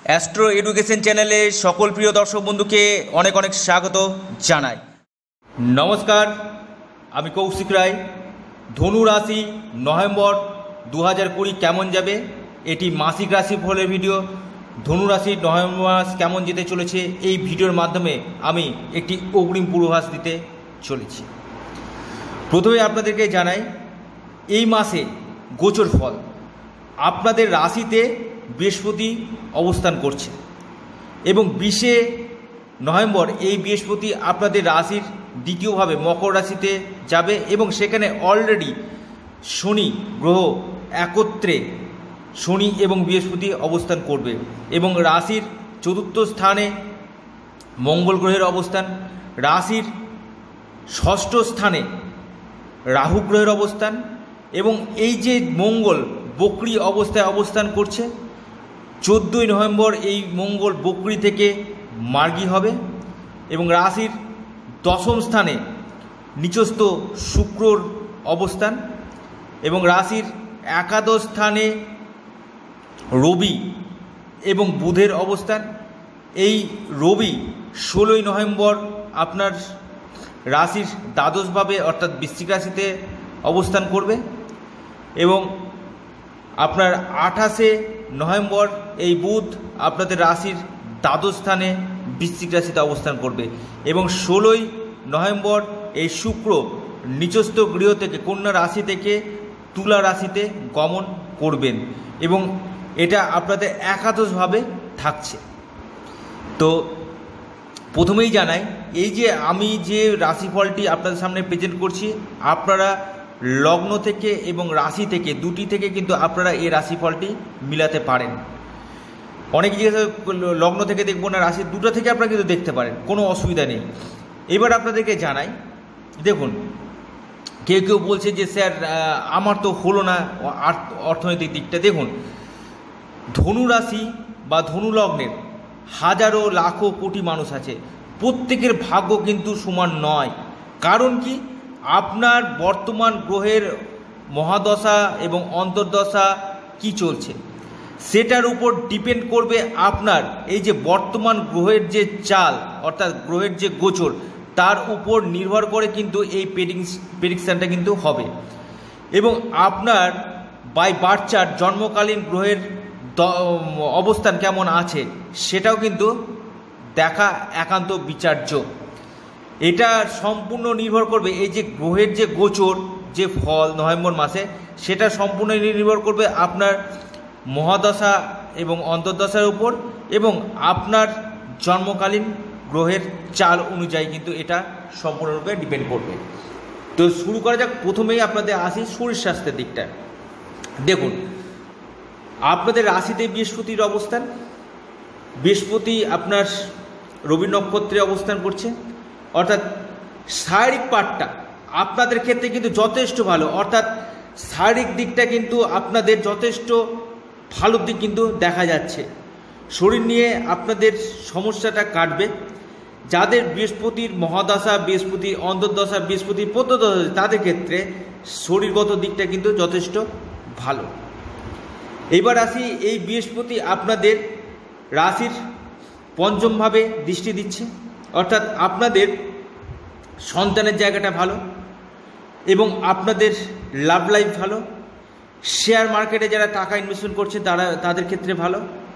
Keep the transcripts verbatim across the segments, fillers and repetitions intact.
Astro education চ্যানেলে সকল প্রিয় দর্শক বন্ধুকে অনেক অনেক স্বাগত জানাই। নমস্কার, আমি কৌশিক রায়। ধনু রাশি নভেম্বর দু হাজার কুড়ি কেমন যাবে, এটি মাসিক রাশি ফলের ভিডিও। ধনু রাশির নভেম্বর মাস কেমন যেতে চলেছে এই ভিডিওর মাধ্যমে আমি একটি অগ্রিম পূর্বাভাস দিতে চলেছি। প্রথমে আপনাদেরকে জানাই, এই মাসে গোচর ফল আপনাদের রাশিতে বৃহস্পতি অবস্থান করছে এবং বিশে নভেম্বর এই বৃহস্পতি আপনাদের রাশির দ্বিতীয়ভাবে মকর রাশিতে যাবে এবং সেখানে অলরেডি শনি গ্রহ একত্রে শনি এবং বৃহস্পতি অবস্থান করবে এবং রাশির চতুর্থ স্থানে মঙ্গল গ্রহের অবস্থান, রাশির ষষ্ঠ স্থানে রাহু গ্রহের অবস্থান এবং এই যে মঙ্গল বক্রী অবস্থায় অবস্থান করছে, চোদ্দোই নভেম্বর এই মঙ্গল বক্রী থেকে মার্গী হবে এবং রাশির দশম স্থানে নিচস্থ শুক্রর অবস্থান এবং রাশির একাদশ স্থানে রবি এবং বুধের অবস্থান। এই রবি ষোলোই নভেম্বর আপনার রাশির দ্বাদশভাবে অর্থাৎ বৃশ্চিক রাশিতে অবস্থান করবে এবং আপনার আঠাশে নভেম্বর এই বুধ আপনাদের রাশির দ্বাদশ স্থানে বৃশ্চিক রাশিতে অবস্থান করবে এবং ষোলোই নভেম্বর এই শুক্র নিচস্থ গৃহ থেকে কন্যা রাশি থেকে তুলা রাশিতে গমন করবেন এবং এটা আপনাদের একাদশভাবে থাকছে। তো প্রথমেই জানাই, এই যে আমি যে রাশিফলটি আপনাদের সামনে প্রেজেন্ট করছি, আপনারা লগ্ন থেকে এবং রাশি থেকে দুটি থেকে কিন্তু আপনারা এই রাশিফলটি মিলাতে পারেন। অনেক জিজ্ঞাসা লগ্ন থেকে দেখবো না রাশি, দুটো থেকে আপনারা কিন্তু দেখতে পারেন, কোনো অসুবিধা নেই। এবার আপনাদেরকে জানাই, দেখুন কেউ কেউ বলছে যে স্যার আমার তো হলো না অর্থনৈতিক দিকটা। দেখুন, ধনু রাশি বা ধনু লগ্নের হাজারো লাখো কোটি মানুষ আছে, প্রত্যেকের ভাগ্য কিন্তু সমান নয়। কারণ কি, আপনার বর্তমান গ্রহের মহাদশা এবং অন্তর্দশা কি চলছে সেটার উপর ডিপেন্ড করবে আপনার এই যে বর্তমান গ্রহের যে চাল অর্থাৎ গ্রহের যে গোচর, তার উপর নির্ভর করে কিন্তু এই প্রেডিকশনটা কিন্তু হবে এবং আপনার বাই বার্থ চার্ট জন্মকালীন গ্রহের অবস্থান কেমন আছে সেটাও কিন্তু দেখা একান্ত বিচার্য। এটা সম্পূর্ণ নির্ভর করবে এই যে গ্রহের যে গোচর যে ফল নভেম্বর মাসে, সেটা সম্পূর্ণ নির্ভর করবে আপনার মহাদশা এবং অন্তর্দশার উপর এবং আপনার জন্মকালীন গ্রহের চাল অনুযায়ী কিন্তু এটা সম্পূর্ণরূপে ডিপেন্ড করবে। তো শুরু করা যাক। প্রথমেই আপনাদের আসি শরীর স্বাস্থ্যের দিকটা। দেখুন, আপনাদের রাশিতে বৃহস্পতির অবস্থান, বৃহস্পতি আপনার রবি নক্ষত্রে অবস্থান করছে, অর্থাৎ শারীরিক পার্টটা আপনাদের ক্ষেত্রে কিন্তু যথেষ্ট ভালো, অর্থাৎ শারীরিক দিকটা কিন্তু আপনাদের যথেষ্ট ভালো দিক কিন্তু দেখা যাচ্ছে। শরীর নিয়ে আপনাদের সমস্যাটা কাটবে। যাদের বৃহস্পতির মহাদশা, বৃহস্পতি অন্তর্দশা, বৃহস্পতি প্রত্যদশা, তাদের ক্ষেত্রে শরীরগত দিকটা কিন্তু যথেষ্ট ভালো। এইবার আসি, এই বৃহস্পতি আপনাদের রাশির পঞ্চমভাবে দৃষ্টি দিচ্ছে, অর্থাৎ আপনাদের সন্তানের জায়গাটা ভালো এবং আপনাদের লাভ লাইফ ভালো। শেয়ার মার্কেটে যারা টাকা ইনভেস্টমেন্ট করছে তারা তাদের ক্ষেত্রে ভালো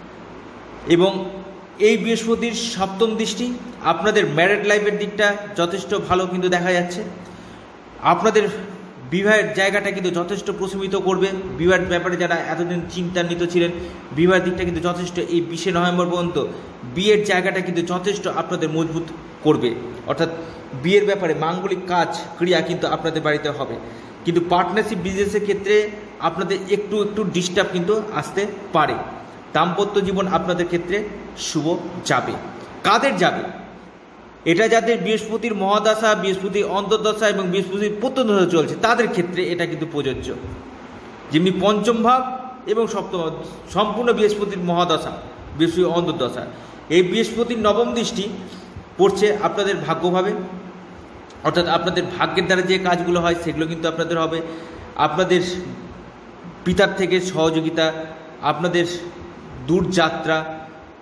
এবং এই বৃহস্পতির সপ্তম দৃষ্টি আপনাদের ম্যারিড লাইফের দিকটা যথেষ্ট ভালো কিন্তু দেখা যাচ্ছে। আপনাদের বিবাহের জায়গাটা কিন্তু যথেষ্ট প্রশমিত করবে। বিবাহের ব্যাপারে যারা এতদিন চিন্তান্বিত ছিলেন, বিবাহের দিকটা কিন্তু যথেষ্ট এই বিশে নভেম্বর পর্যন্ত বিয়ের জায়গাটা কিন্তু যথেষ্ট আপনাদের মজবুত করবে, অর্থাৎ বিয়ের ব্যাপারে মাঙ্গলিক কাজ ক্রিয়া কিন্তু আপনাদের বাড়িতে হবে। কিন্তু পার্টনারশিপ বিজনেসের ক্ষেত্রে আপনাদের একটু একটু ডিস্টার্ব কিন্তু আসতে পারে। দাম্পত্য জীবন আপনাদের ক্ষেত্রে শুভ যাবে। কাদের যাবে? এটা যাদের বৃহস্পতির মহাদশা, বৃহস্পতির অন্তর্দশা এবং বৃহস্পতির প্রত্যদশা চলছে তাদের ক্ষেত্রে এটা কিন্তু প্রযোজ্য। যেমনি পঞ্চম ভাব এবং সপ্তম ভাব সম্পূর্ণ বৃহস্পতির মহাদশা, বৃহস্পতির অন্তর্দশা, এই বৃহস্পতির নবম দৃষ্টি পড়ছে আপনাদের ভাগ্যভাবে, অর্থাৎ আপনাদের ভাগ্যের দ্বারা যে কাজগুলো হয় সেগুলো কিন্তু আপনাদের হবে। আপনাদের পিতার থেকে সহযোগিতা, আপনাদের দূরযাত্রা,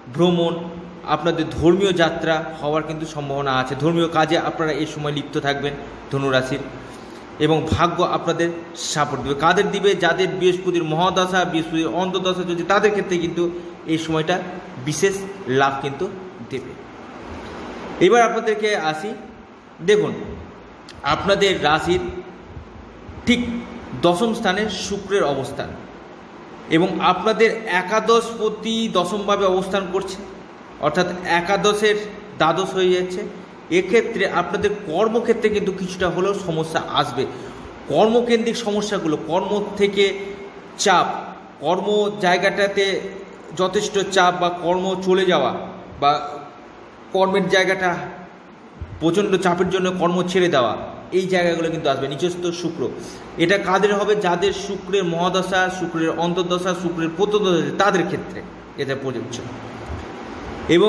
ভ্রমণ, আপনাদের ধর্মীয় যাত্রা হওয়ার কিন্তু সম্ভাবনা আছে। ধর্মীয় কাজে আপনারা এই সময় লিপ্ত থাকবেন ধনুরাশির, এবং ভাগ্য আপনাদের সাপোর্ট দেবে। কাদের দিবে? যাদের বৃহস্পতির মহাদশা, বৃহস্পতির অন্তর্দশা চলছে তাদের ক্ষেত্রে কিন্তু এই সময়টা বিশেষ লাভ কিন্তু দেবে। এবার আপনাদেরকে আসি, দেখুন আপনাদের রাশির ঠিক দশম স্থানে শুক্রের অবস্থান, এবং আপনাদের একাদশপতি দশমভাবে অবস্থান করছে, অর্থাৎ একাদশের দ্বাদশ হয়ে যাচ্ছে। এক্ষেত্রে আপনাদের কর্মক্ষেত্রে কিন্তু কিছুটা হলেও সমস্যা আসবে। কর্মকেন্দ্রিক সমস্যাগুলো, কর্ম থেকে চাপ, কর্ম জায়গাটাতে যথেষ্ট চাপ বা কর্ম চলে যাওয়া, বা কর্মের জায়গাটা প্রচণ্ড চাপের জন্য কর্ম ছেড়ে দেওয়া, এই জায়গাগুলো কিন্তু আসবে। নিজস্ব শুক্র, এটা কাদের হবে? যাদের শুক্রের মহাদশা, শুক্রের অন্তর্দশা, শুক্রের প্রত্যদশা তাদের ক্ষেত্রে এটা প্রযোজ্য। এবং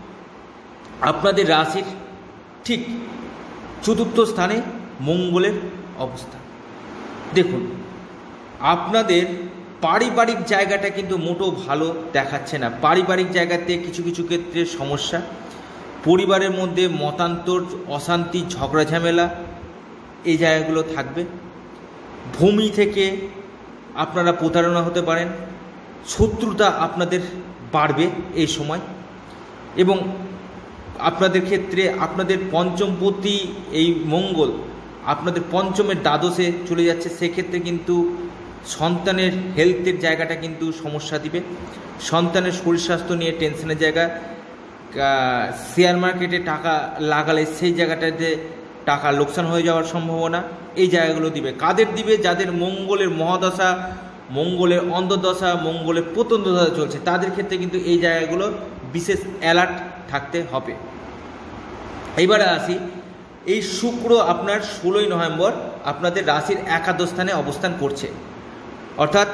আপনাদের রাশির ঠিক চতুর্থ স্থানে মঙ্গলের অবস্থান। দেখুন আপনাদের পারিবারিক জায়গাটা কিন্তু মোটেও ভালো দেখাচ্ছে না। পারিবারিক জায়গাতে কিছু কিছু ক্ষেত্রে সমস্যা, পরিবারের মধ্যে মতান্তর, অশান্তি, ঝগড়া ঝামেলা, এই জায়গাগুলো থাকবে। ভূমি থেকে আপনারা প্রতারণা হতে পারেন, শত্রুতা আপনাদের বাড়বে এই সময়। এবং আপনাদের ক্ষেত্রে আপনাদের পঞ্চমপতি এই মঙ্গল আপনাদের পঞ্চমের দ্বাদশে চলে যাচ্ছে, সেক্ষেত্রে কিন্তু সন্তানের হেলথের জায়গাটা কিন্তু সমস্যা দিবে। সন্তানের শরীর স্বাস্থ্য নিয়ে টেনশনের জায়গা, শেয়ার মার্কেটে টাকা লাগালে সেই জায়গাটাতে টাকা লোকসান হয়ে যাওয়ার সম্ভাবনা, এই জায়গাগুলো দিবে। কাদের দিবে? যাদের মঙ্গলের মহাদশা, মঙ্গলের অন্তর্দশা, মঙ্গলের প্রত্যন্তদশা চলছে তাদের ক্ষেত্রে কিন্তু এই জায়গাগুলো বিশেষ অ্যালার্ট থাকতে হবে। এইবারে আসি, এই শুক্র আপনার ষোলোই নভেম্বর আপনাদের রাশির একাদশ স্থানে অবস্থান করছে, অর্থাৎ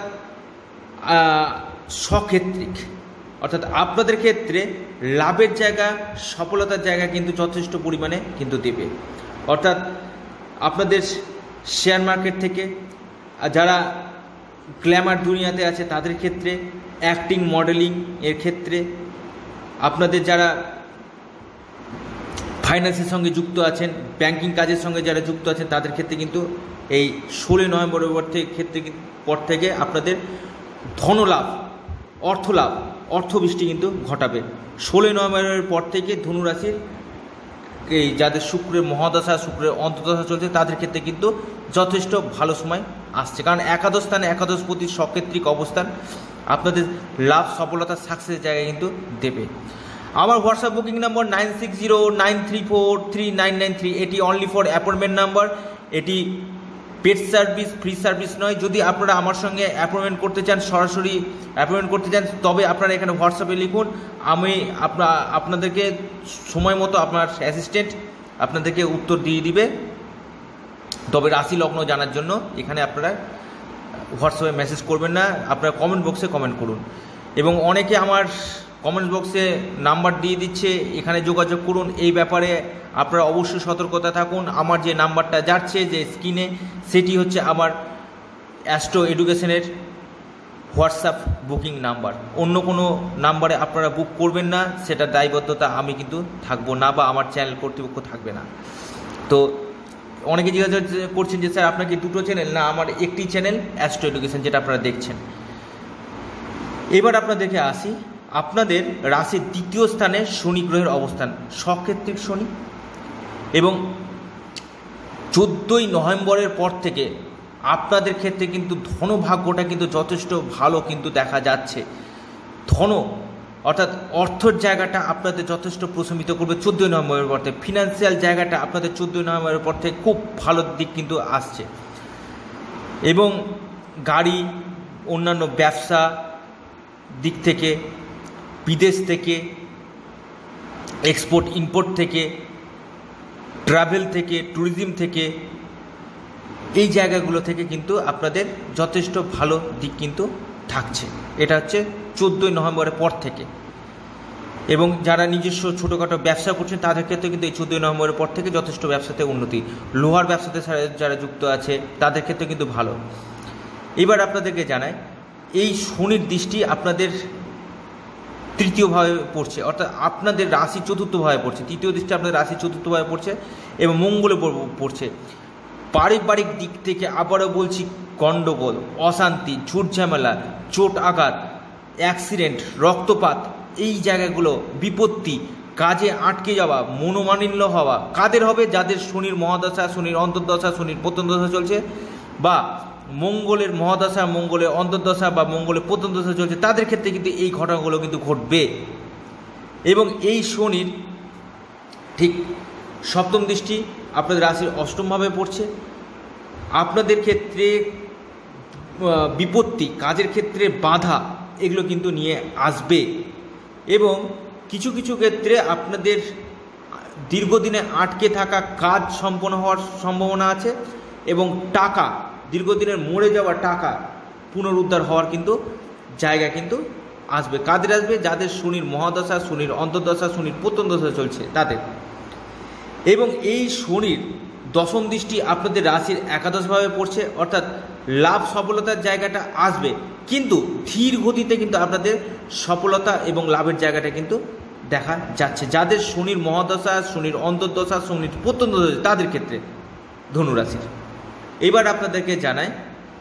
স্বক্ষেত্রিক, অর্থাৎ আপনাদের ক্ষেত্রে লাভের জায়গা, সফলতার জায়গা কিন্তু যথেষ্ট পরিমাণে কিন্তু দেবে। অর্থাৎ আপনাদের শেয়ার মার্কেট থেকে যারা গ্ল্যামার দুনিয়াতে আছে তাদের ক্ষেত্রে, অ্যাক্টিং, মডেলিং এর ক্ষেত্রে, আপনাদের যারা ফাইন্যান্সের সঙ্গে যুক্ত আছেন, ব্যাংকিং কাজের সঙ্গে যারা যুক্ত আছেন তাদের ক্ষেত্রে কিন্তু এই ষোলোই নভেম্বরের পর থেকে ক্ষেত্রে পর থেকে আপনাদের ধনলাভ, অর্থলাভ, অর্থবৃষ্টি কিন্তু ঘটাবে। ষোলোই নভেম্বরের পর থেকে ধনুরাশির এই যাদের শুক্রের মহাদশা, শুক্রের অন্তর্দশা চলছে তাদের ক্ষেত্রে কিন্তু যথেষ্ট ভালো সময় আসছে, কারণ একাদশ স্থানে একাদশপতির সক্ষেত্রিক অবস্থান আপনাদের লাভ, সফলতা, সাকসেসের জায়গায় কিন্তু দেবে। আমার WhatsApp booking number nine six zero nine three four three nine nine three, এটি অনলি ফর অ্যাপয়েন্টমেন্ট নাম্বার, এটি পেড সার্ভিস, ফ্রি সার্ভিস নয়। যদি আপনারা আমার সঙ্গে অ্যাপয়েন্টমেন্ট করতে চান, সরাসরি অ্যাপয়েন্টমেন্ট করতে চান, তবে আপনারা এখানে হোয়াটসঅ্যাপে লিখুন, আমি আপনার আপনাদেরকে সময় মতো আপনার অ্যাসিস্ট্যান্ট আপনাদেরকে উত্তর দিয়ে দিবে। তবে রাশি লগ্ন জানার জন্য এখানে আপনারা হোয়াটসঅ্যাপে মেসেজ করবেন না, আপনারা কমেন্ট বক্সে কমেন্ট করুন। এবং অনেকে আমার কমেন্ট বক্সে নাম্বার দিয়ে দিচ্ছে, এখানে যোগাযোগ করুন। এই ব্যাপারে আপনারা অবশ্যই সতর্কতা থাকুন। আমার যে নাম্বারটা যাচ্ছে যে স্ক্রিনে, সেটি হচ্ছে আমার অ্যাস্ট্রো এডুকেশনের হোয়াটসঅ্যাপ বুকিং নাম্বার। অন্য কোনো নাম্বারে আপনারা বুক করবেন না, সেটার দায়বদ্ধতা আমি কিন্তু থাকবো না, বা আমার চ্যানেল কর্তৃপক্ষ থাকবে না। তো অনেকে জিজ্ঞাসা করছেন যে স্যার আপনার কি দুটো চ্যানেল? না, আমার একটি চ্যানেল অ্যাস্ট্রো এডুকেশন, যেটা আপনারা দেখছেন। এবার আপনাদেরকে আসি, আপনাদের রাশির দ্বিতীয় স্থানে শনি গ্রহের অবস্থান, সক্ষেত্রিক শনি, এবং চোদ্দোই নভেম্বরের পর থেকে আপনাদের ক্ষেত্রে কিন্তু ধনভাগ্যটা কিন্তু যথেষ্ট ভালো কিন্তু দেখা যাচ্ছে। ধন অর্থাৎ অর্থর জায়গাটা আপনাদের যথেষ্ট প্রশমিত করবে চোদ্দোই নভেম্বরের পর থেকে। ফিনান্সিয়াল জায়গাটা আপনাদের চোদ্দোই নভেম্বরের পর থেকে খুব ভালো দিক কিন্তু আসছে। এবং গাড়ি, অন্যান্য ব্যবসা দিক থেকে, বিদেশ থেকে, এক্সপোর্ট ইম্পোর্ট থেকে, ট্রাভেল থেকে, ট্যুরিজম থেকে, এই জায়গাগুলো থেকে কিন্তু আপনাদের যথেষ্ট ভালো দিক কিন্তু থাকছে। এটা হচ্ছে চোদ্দোই নভেম্বরের পর থেকে। এবং যারা নিজস্ব ছোটোখাটো ব্যবসা করছেন তাদের ক্ষেত্রে কিন্তু এই চোদ্দোই নভেম্বরের পর থেকে যথেষ্ট ব্যবসাতে উন্নতি। লোহার ব্যবসাতে যারা যুক্ত আছে তাদের ক্ষেত্রে কিন্তু ভালো। এবার আপনাদেরকে জানাই, এই শনির দৃষ্টি আপনাদের তৃতীয়ভাবে পড়ছে, অর্থাৎ আপনাদের রাশি চতুর্থভাবে পড়ছে, তৃতীয় দৃষ্টি আপনাদের রাশি চতুর্থভাবে পড়ছে এবং মঙ্গলে পড়ছে। পারিবারিক দিক থেকে আবারও বলছি, গণ্ডগোল, অশান্তি, ঝুট ঝামেলা, চোট আঘাত, অ্যাক্সিডেন্ট, রক্তপাত, এই জায়গাগুলো, বিপত্তি, কাজে আটকে যাওয়া, মনোমালিন্য হওয়া কাদের হবে? যাদের শনির মহাদশা, শনির অন্তর্দশা, শনির প্রত্যন্তদশা চলছে, বা মঙ্গলের মহাদশা, মঙ্গলের অন্তর্দশা বা মঙ্গলের প্রত্যন্তদশা চলছে, তাদের ক্ষেত্রে কিন্তু এই ঘটনাগুলো কিন্তু ঘটবে। এবং এই শনির ঠিক সপ্তম দৃষ্টি আপনাদের রাশির অষ্টমভাবে পড়ছে। আপনাদের ক্ষেত্রে বিপত্তি, কাজের ক্ষেত্রে বাধা, এগুলো কিন্তু নিয়ে আসবে এবং কিছু কিছু ক্ষেত্রে আপনাদের দীর্ঘদিনে আটকে থাকা কাজ সম্পন্ন হওয়ার সম্ভাবনা আছে এবং টাকা, দীর্ঘদিনের মরে যাওয়া টাকা পুনরুদ্ধার হওয়ার কিন্তু জায়গা কিন্তু আসবে। কাদের আসবে? যাদের শনির মহাদশা, শনির অন্তর্দশা, শনির প্রত্যন্তদশা চলছে তাদের। এবং এই শনির দশম দৃষ্টি আপনাদের রাশির একাদশভাবে পড়ছে, অর্থাৎ লাভ সফলতার জায়গাটা আসবে, কিন্তু ধীর গতিতে কিন্তু আপনাদের সফলতা এবং লাভের জায়গাটা কিন্তু দেখা যাচ্ছে যাদের শনির মহাদশা, শনির অন্তর্দশা, শনির প্রত্যন্তদশা তাদের ক্ষেত্রে ধনুরাশির। এবার আপনাদেরকে জানাই,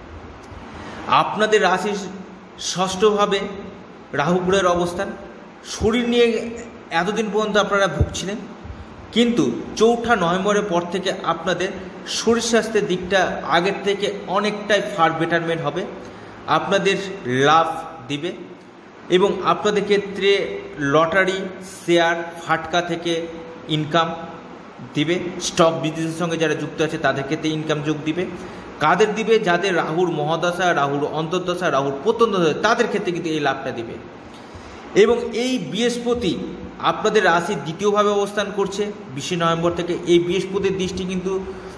আপনাদের রাশির ষষ্ঠভাবে রাহু গ্রহের অবস্থান। শরীর নিয়ে এতদিন পর্যন্ত আপনারা ভুগছিলেন, কিন্তু চৌঠা নভেম্বরের পর থেকে আপনাদের শরীর স্বাস্থ্যের দিকটা আগের থেকে অনেকটাই ফার বেটারমেন্ট হবে, আপনাদের লাভ দিবে এবং আপনাদের ক্ষেত্রে লটারি, শেয়ার, ফাটকা থেকে ইনকাম দিবে। স্টক বিজনেসের সঙ্গে যারা যুক্ত আছে তাদের ক্ষেত্রে ইনকাম যোগ দিবে। কাদের দিবে? যাদের রাহুর মহাদশা, রাহুর অন্তর্দশা, রাহুর প্রত্যন্তদশা তাদের ক্ষেত্রে কিন্তু এই লাভটা দিবে। এবং এই বৃহস্পতি আপনাদের রাশির দ্বিতীয়ভাবে অবস্থান করছে বিশে নভেম্বর থেকে। এই বৃহস্পতির দৃষ্টি কিন্তু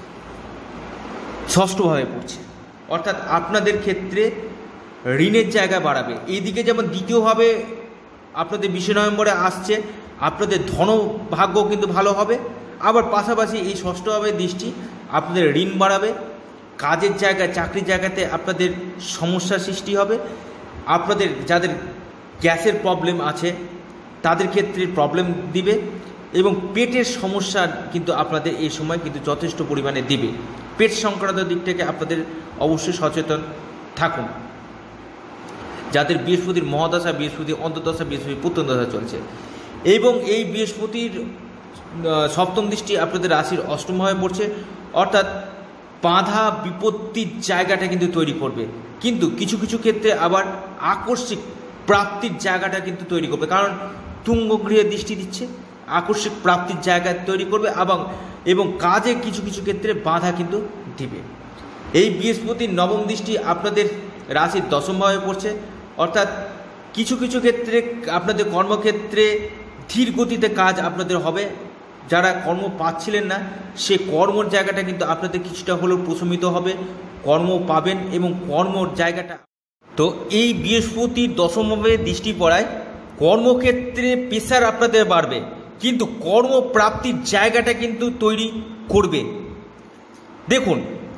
ষষ্ঠভাবে পড়ছে, অর্থাৎ আপনাদের ক্ষেত্রে ঋণের জায়গা বাড়াবে। এইদিকে যেমন দ্বিতীয়ভাবে আপনাদের বিশে নভেম্বরে আসছে, আপনাদের ধনভাগ্য কিন্তু ভালো হবে, আবার পাশাপাশি এই ষষ্ঠভাবে দৃষ্টি আপনাদের ঋণ বাড়াবে, কাজের জায়গায়, চাকরির জায়গাতে আপনাদের সমস্যার সৃষ্টি হবে, আপনাদের যাদের গ্যাসের প্রবলেম আছে তাদের ক্ষেত্রে প্রবলেম দিবে এবং পেটের সমস্যা কিন্তু আপনাদের এই সময় কিন্তু যথেষ্ট পরিমাণে দিবে। পেট সংক্রান্ত দিক থেকে আপনাদের অবশ্যই সচেতন থাকুন। যাদের বৃহস্পতির মহাদশা, বৃহস্পতির অন্তর্দশা, বৃহস্পতির প্রত্যন্তদশা চলছে এবং এই বৃহস্পতির সপ্তম দৃষ্টি আপনাদের রাশির অষ্টমভাবে পড়ছে, অর্থাৎ বাধা বিপত্তির জায়গাটা কিন্তু তৈরি করবে, কিন্তু কিছু কিছু ক্ষেত্রে আবার আকস্মিক প্রাপ্তির জায়গাটা কিন্তু তৈরি করবে, কারণ তুঙ্গ গৃহে দৃষ্টি দিচ্ছে, আকস্মিক প্রাপ্তির জায়গা তৈরি করবে এবং এবং কাজে কিছু কিছু ক্ষেত্রে বাধা কিন্তু দিবে। এই বৃহস্পতির নবম দৃষ্টি আপনাদের রাশির দশমভাবে পড়ছে, অর্থাৎ কিছু কিছু ক্ষেত্রে আপনাদের কর্মক্ষেত্রে ধীর গতিতে কাজ আপনাদের হবে। যারা কর্ম পাচ্ছিলেন না সে কর্মর জায়গাটা কিন্তু আপনাদের কিছুটা হলেও প্রশমিত হবে, কর্ম পাবেন এবং কর্মর জায়গাটা। তো এই বৃহস্পতির দশমভাবে দৃষ্টি পড়ায় কর্মক্ষেত্রে প্রেশার আপনাদের বাড়বে, কিন্তু কর্মপ্রাপ্তির জায়গাটা কিন্তু তৈরি করবে। দেখুন,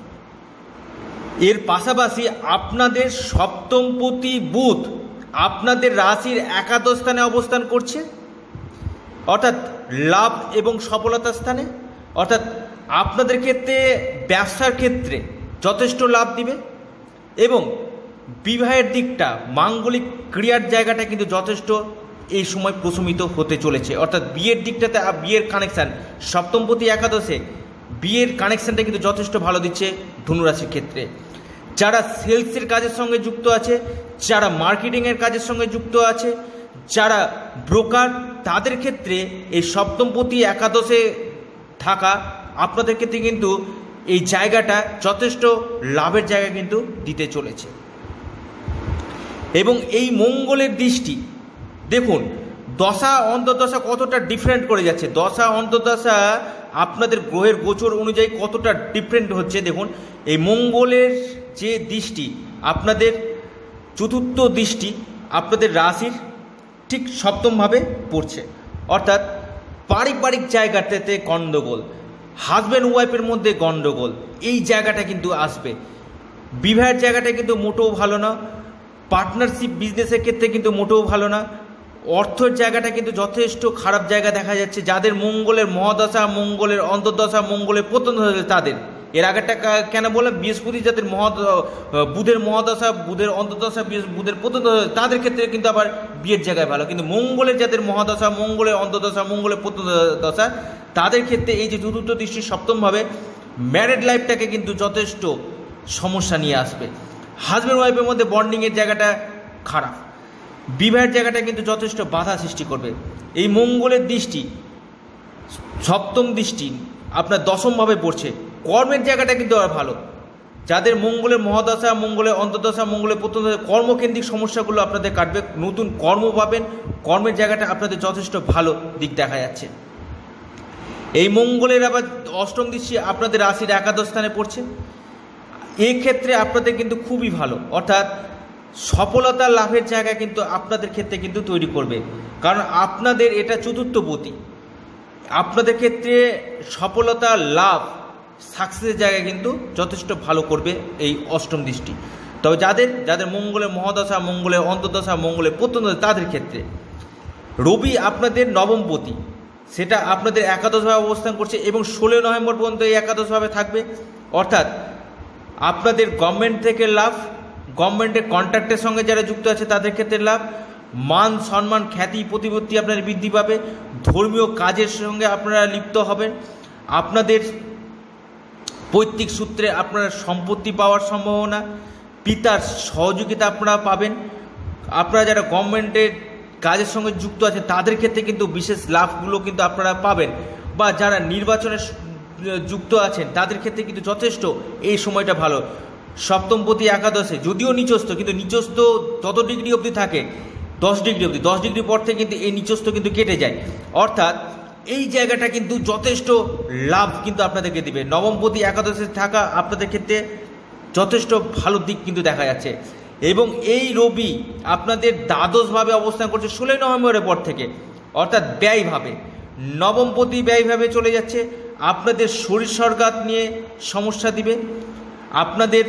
এর পাশাপাশি আপনাদের সপ্তমপতি বুধ আপনাদের রাশির একাদশ স্থানে অবস্থান করছে, অর্থাৎ লাভ এবং সফলতার স্থানে, অর্থাৎ আপনাদের ক্ষেত্রে ব্যবসার ক্ষেত্রে যথেষ্ট লাভ দিবে এবং বিবাহের দিকটা, মাঙ্গলিক ক্রিয়ার জায়গাটা কিন্তু যথেষ্ট এই সময় প্রশমিত হতে চলেছে, অর্থাৎ বিয়ের দিকটাতে বিয়ের কানেকশান, সপ্তমপতি একাদশে বিয়ের কানেকশানটা কিন্তু যথেষ্ট ভালো দিচ্ছে ধনুরাশির ক্ষেত্রে। যারা সেলসের কাজের সঙ্গে যুক্ত আছে, যারা মার্কেটিংয়ের কাজের সঙ্গে যুক্ত আছে, যারা ব্রোকার, তাদের ক্ষেত্রে এই সপ্তমপতি একাদশে থাকা আপনাদের ক্ষেত্রে কিন্তু এই জায়গাটা যথেষ্ট লাভের জায়গা কিন্তু দিতে চলেছে। এবং এই মঙ্গলের দৃষ্টি দেখুন, দশা অন্তর্দশা কতটা ডিফারেন্ট করে যাচ্ছে, দশা অন্তর্দশা আপনাদের গ্রহের গোচর অনুযায়ী কতটা ডিফারেন্ট হচ্ছে। দেখুন, এই মঙ্গলের যে দৃষ্টি আপনাদের চতুর্থ দৃষ্টি আপনাদের রাশির ঠিক সপ্তমভাবে পড়ছে, অর্থাৎ পারিবারিক জায়গাটাতে গণ্ডগোল, হাজব্যান্ড ওয়াইফের মধ্যে গণ্ডগোল, এই জায়গাটা কিন্তু আসবে। বিবাহের জায়গাটা কিন্তু মোটেও ভালো না, পার্টনারশিপ বিজনেসের ক্ষেত্রে কিন্তু মোটেও ভালো না, অর্থের জায়গাটা কিন্তু যথেষ্ট খারাপ জায়গা দেখা যাচ্ছে। যাদের মঙ্গলের মহাদশা, মঙ্গলের অন্তর্দশা, মঙ্গলের পতন হয়েছে তাদের, এর আগেরটা কেন বললাম, বৃহস্পতি যাদের মহা বুধের মহাদশা, বুধের অন্তর্দশা, বুধের পতন তাদের ক্ষেত্রে কিন্তু আবার বিয়ের জায়গায় ভালো। কিন্তু মঙ্গলের যাদের মহাদশা, মঙ্গলের অন্তর্দশা, মঙ্গলের পতন দশা তাদের ক্ষেত্রে এই যে চতুর্থ দৃষ্টি সপ্তমভাবে ম্যারেড লাইফটাকে কিন্তু যথেষ্ট সমস্যা নিয়ে আসবে। হাজব্যান্ড ওয়াইফের মধ্যে বন্ডিংয়ের জায়গাটা খারাপ, বিবাহের জায়গাটা কিন্তু যথেষ্ট বাধা সৃষ্টি করবে। এই মঙ্গলের দৃষ্টি, সপ্তম দৃষ্টি আপনার দশমভাবে পড়ছে, কর্মের জায়গাটা কিন্তু আর ভালো। যাদের মঙ্গলের মহাদশা, মঙ্গলের অন্তর্দশা, মঙ্গলের প্রথম কর্মকেন্দ্রিক সমস্যাগুলো আপনাদের কাটবে, নতুন কর্ম পাবেন, কর্মের জায়গাটা আপনাদের যথেষ্ট ভালো দিক দেখা যাচ্ছে। এই মঙ্গলের আবার অষ্টম দৃষ্টি আপনাদের রাশির একাদশ স্থানে পড়ছে, এই ক্ষেত্রে আপনাদের কিন্তু খুবই ভালো, অর্থাৎ সফলতা লাভের জায়গা কিন্তু আপনাদের ক্ষেত্রে কিন্তু তৈরি করবে। কারণ আপনাদের এটা চতুর্থপতি, আপনাদের ক্ষেত্রে সফলতা লাভ সাকসেসের জায়গায় কিন্তু যথেষ্ট ভালো করবে এই অষ্টম দৃষ্টি। তবে যাদের যাদের মঙ্গলের মহাদশা, মঙ্গলের অন্তর্দশা, মঙ্গলের পতন তাদের ক্ষেত্রে রবি আপনাদের নবমপতি, সেটা আপনাদের একাদশভাবে অবস্থান করছে এবং ষোলোই নভেম্বর পর্যন্ত এই একাদশভাবে থাকবে। অর্থাৎ আপনাদের গভর্নমেন্ট থেকে লাভ, গভর্নমেন্টের কন্ট্রাক্টের সঙ্গে যারা যুক্ত আছে তাদের ক্ষেত্রে লাভ, মান সম্মান খ্যাতি প্রতিপত্তি আপনার বৃদ্ধি পাবে, ধর্মীয় কাজের সঙ্গে আপনারা লিপ্ত হবেন, আপনাদের পৈতৃক সূত্রে আপনারা সম্পত্তি পাওয়ার সম্ভাবনা, পিতার সহযোগিতা আপনারা পাবেন। আপনারা যারা গভর্নমেন্টের কাজের সঙ্গে যুক্ত আছে তাদের ক্ষেত্রে কিন্তু বিশেষ লাভগুলো কিন্তু আপনারা পাবেন, বা যারা নির্বাচনে যুক্ত আছেন তাদের ক্ষেত্রে কিন্তু যথেষ্ট এই সময়টা ভালো। সপ্তমপতি একাদশে যদিও নিচস্থ, কিন্তু নিচস্থ যত ডিগ্রি অবধি থাকে দশ ডিগ্রি অবধি, দশ ডিগ্রি পর থেকে কিন্তু এই নিচস্থ কিন্তু কেটে যায়। অর্থাৎ এই জায়গাটা কিন্তু যথেষ্ট লাভ কিন্তু আপনাদেরকে দিবে। নবমপতি একাদশে থাকা আপনাদের ক্ষেত্রে যথেষ্ট ভালো দিক কিন্তু দেখা যাচ্ছে। এবং এই রবি আপনাদের দ্বাদশভাবে অবস্থান করছে ষোলোই নভেম্বরের পর থেকে, অর্থাৎ ব্যয়ভাবে, নবমপতি ব্যয়ভাবে চলে যাচ্ছে। আপনাদের শরীর স্বর্গাত নিয়ে সমস্যা দিবে, আপনাদের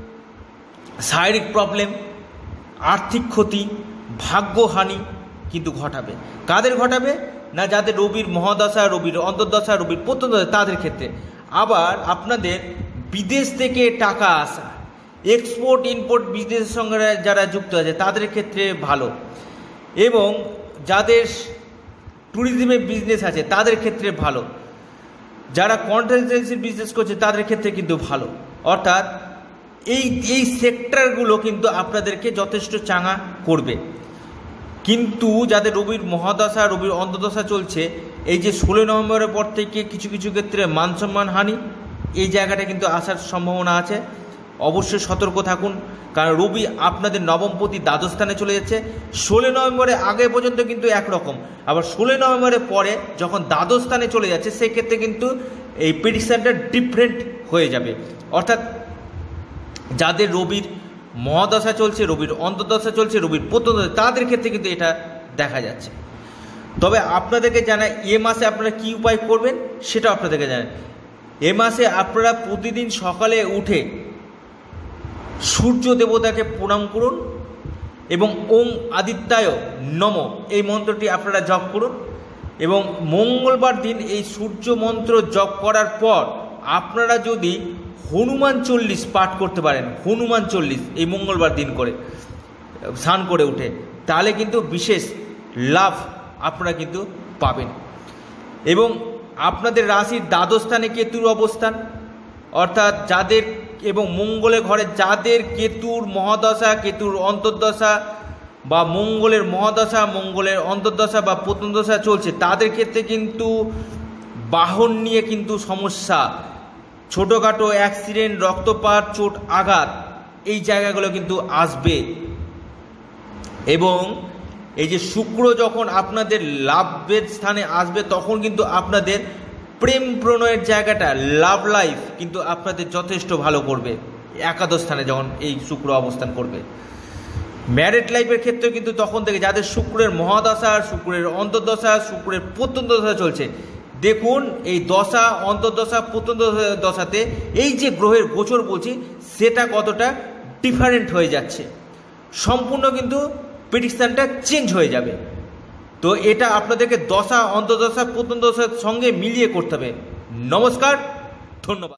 শারীরিক প্রবলেম, আর্থিক ক্ষতি, ভাগ্যহানি কিন্তু ঘটাবে। কাদের ঘটাবে না, যাদের রবির মহাদশা, রবির অন্তর্দশা, রবির পতন তাদের ক্ষেত্রে। আবার আপনাদের বিদেশ থেকে টাকা আসা, এক্সপোর্ট ইম্পোর্ট বিজনেসের সঙ্গে যারা যুক্ত আছে তাদের ক্ষেত্রে ভালো, এবং যাদের ট্যুরিজমের বিজনেস আছে তাদের ক্ষেত্রে ভালো, যারা কনসালটেন্সির বিজনেস করছে তাদের ক্ষেত্রে কিন্তু ভালো। অর্থাৎ এই এই সেক্টরগুলো কিন্তু আপনাদেরকে যথেষ্ট চাঙা করবে। কিন্তু যাদের রবির মহাদশা, রবির অন্তর্দশা চলছে, এই যে ষোলোই নভেম্বরের পর থেকে কিছু কিছু ক্ষেত্রে মান সম্মান হানি এই জায়গাটা কিন্তু আসার সম্ভাবনা আছে। অবশ্যই সতর্ক থাকুন, কারণ রবি আপনাদের নবমপতি দ্বাদশ স্থানে চলে যাচ্ছে। ষোলোই নভেম্বরের আগে পর্যন্ত কিন্তু একরকম, আবার ষোলোই নভেম্বরের পরে যখন দ্বাদশ স্থানে চলে যাচ্ছে সেক্ষেত্রে কিন্তু এই প্রেডিকশনটা ডিফারেন্ট হয়ে যাবে। অর্থাৎ যাদের রবির মহাদশা চলছে, রবির অন্তর্দশা চলছে, রবির পতন তাদের ক্ষেত্রে কিন্তু এটা দেখা যাচ্ছে। তবে আপনাদেরকে জানাই এ মাসে আপনারা কী উপায় করবেন সেটা আপনাদেরকে জানাই। এ মাসে আপনারা প্রতিদিন সকালে উঠে সূর্য দেবতাকে প্রণাম করুন এবং ওং আদিত্যায় নম এই মন্ত্রটি আপনারা জপ করুন। এবং মঙ্গলবার দিন এই সূর্য মন্ত্র জপ করার পর আপনারা যদি হনুমান চল্লিশ পাঠ করতে পারেন, হনুমান চল্লিশ এই মঙ্গলবার দিন করে স্নান করে উঠে, তাহলে কিন্তু বিশেষ লাভ আপনারা কিন্তু পাবেন। এবং আপনাদের রাশির দ্বাদশ স্থানে কেতুর অবস্থান, অর্থাৎ যাদের এবং মঙ্গলের ঘরে যাদের কেতুর মহাদশা, কেতুর অন্তর্দশা বা মঙ্গলের মহাদশা, মঙ্গলের অন্তর্দশা বা পতনদশা চলছে তাদের ক্ষেত্রে কিন্তু বাহন নিয়ে কিন্তু সমস্যা, ছোটোখাটো অ্যাক্সিডেন্ট, রক্তপাত, চোট আঘাত এই জায়গাগুলো কিন্তু আসবে। এবং এই যে শুক্র যখন আপনাদের লাভের স্থানে আসবে তখন কিন্তু আপনাদের প্রেম প্রণয়ের জায়গাটা, লাভ লাইফ কিন্তু আপনাদের যথেষ্ট ভালো করবে। একাদশ স্থানে যখন এই শুক্র অবস্থান করবে, ম্যারিড লাইফের ক্ষেত্রে কিন্তু তখন থেকে যাদের শুক্রের মহাদশা, শুক্রের অন্তর্দশা, শুক্রের পতন দশা চলছে, দেখুন এই দশা, অন্তর্দশা, পতন দশাতে এই যে গ্রহের গোচর বলছি সেটা কতটা ডিফারেন্ট হয়ে যাচ্ছে, সম্পূর্ণ কিন্তু প্রেডিকশনটা চেঞ্জ হয়ে যাবে। তো এটা আপনাদেরকে দশা অন্তর্দশা প্রত্যন্তদশার সঙ্গে মিলিয়ে করতে হবে। নমস্কার, ধন্যবাদ।